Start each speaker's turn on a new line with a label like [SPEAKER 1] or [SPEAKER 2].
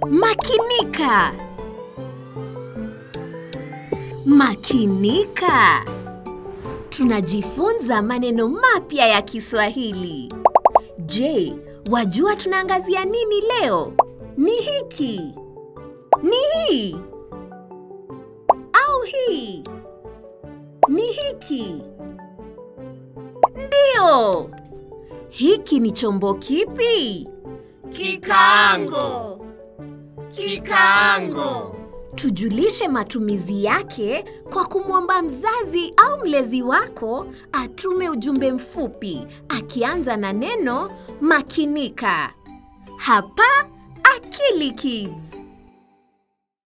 [SPEAKER 1] Makinika. Makinika. Tunajifunza maneno mapya ya Kiswahili. Je, wajua tunaangazia nini leo? Ni hiki. Ni hii. Au hii. Ni hiki. Ndio. Hiki ni chombo kipi?
[SPEAKER 2] Kikaango. Kikaango.
[SPEAKER 1] Tujulishe matumizi yake kwa kumwomba mzazi au mlezi wako atume ujumbe mfupi akianza na neno makinika. Hapa Akili Kids.